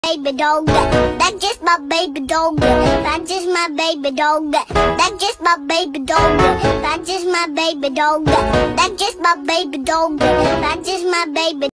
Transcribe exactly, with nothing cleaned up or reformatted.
baby dog. That's just my baby dog. That's just my baby dog. That's just my baby dog. That's just my baby dog. That's just my baby dog. That's just my baby.